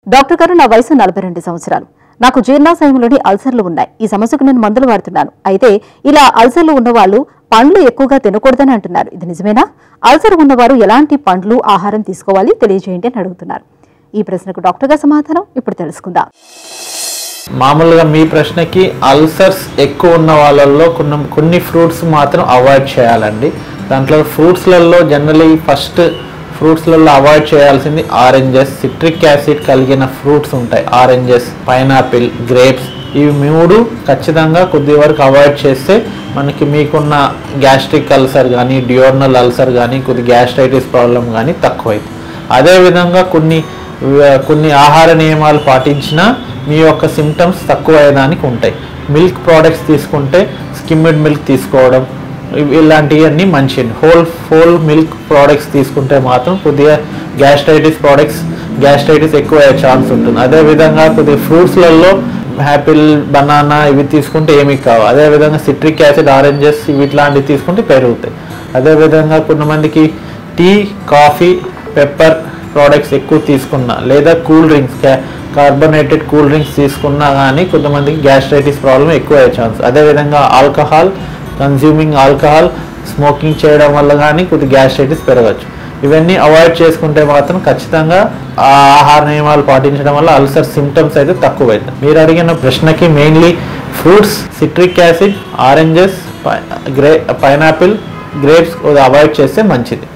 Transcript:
Doctor గారు, నా వయసు 42 సంవత్సరాలు. నాకు జీర్ణాశయంలోని అల్సర్లు ఉన్నాయి. ఈ సమస్యకు నేను మందులు వాడుతున్నాను. అయితే ఇలా అల్సర్లు ఉన్నవాళ్ళు పండ్లు ఎక్కువగా తినకూడదని అంటున్నారు. ఇది నిజమేనా? అల్సర్ ఉన్నవారు ఎలాంటి పండ్లు, ఆహారం తీసుకోవాలి తెలియజేయండి అని అడుగుతున్నారు. ఈ ప్రశ్నకు డాక్టర్ గారి సమాధానం ఇప్పుడు తెలుసుకుందాం. మామూలుగా మీ ప్రశ్నకి అల్సర్స్ ఎక్కువ ఉన్న వాళ్ళల్లో కొన్ని ఫ్రూట్స్ మాత్రం అవాయిడ్ చేయాలండి. దాంట్లో ఫ్రూట్స్లలో జనరలీ ఫస్ట్ ఫ్రూట్స్లలో అవాయిడ్ చేయాల్సింది ఆరెంజెస్, సిట్రిక్ యాసిడ్ కలిగిన ఫ్రూట్స్ ఉంటాయి. ఆరెంజెస్, పైనాపిల్, గ్రేప్స్, ఇవి మూడు ఖచ్చితంగా కొద్ది వరకు అవాయిడ్ చేస్తే మనకి మీకున్న గ్యాస్ట్రిక్ అల్సర్ కానీ, డియోర్నల్ అల్సర్ కానీ, కొద్ది గ్యాస్ట్రైటిస్ ప్రాబ్లం కానీ తక్కువైంది. అదేవిధంగా కొన్ని ఆహార నియమాలు పాటించినా మీ యొక్క సిమ్టమ్స్ తక్కువ అయ్యేదానికి ఉంటాయి. మిల్క్ ప్రోడక్ట్స్ తీసుకుంటే స్కిమ్డ్ మిల్క్ తీసుకోవడం, ఇలాంటివన్నీ మంచిది. హోల్ మిల్క్ ప్రోడక్ట్స్ తీసుకుంటే మాత్రం కొద్దిగా గ్యాస్ట్రైటిస్ ఎక్కువ అయ్యే ఛాన్స్ ఉంటుంది. అదేవిధంగా కొద్దిగా ఫ్రూట్స్లలో యాపిల్, బనానా ఇవి తీసుకుంటే ఏమీ కావు. అదేవిధంగా సిట్రిక్ యాసిడ్, ఆరెంజెస్ ఇట్లాంటివి తీసుకుంటే పెరుగుతాయి. అదేవిధంగా కొంతమందికి టీ, కాఫీ, పెప్పర్ ప్రోడక్ట్స్ ఎక్కువ తీసుకున్నా లేదా cool drinks, carbonated cool drinks తీసుకున్నా కానీ కొంతమందికి గ్యాస్ట్రైటిస్ ప్రాబ్లం ఎక్కువ అయ్యే ఛాన్స్. అదేవిధంగా కన్స్యూమింగ్ ఆల్కహాల్, స్మోకింగ్ చేయడం వల్ల కానీ కొద్ది గ్యాస్ట్రైటిస్ పెరగచ్చు. ఇవన్నీ అవాయిడ్ చేసుకుంటే మాత్రం ఖచ్చితంగా ఆ ఆహార నియమాలు పాటించడం వల్ల అల్సర్ సిమ్టమ్స్ అయితే తక్కువ అవుతాయి. మీరు అడిగిన ప్రశ్నకి mainly fruits, citric acid, oranges, pineapple, grapes avoid చేస్తే మంచిది.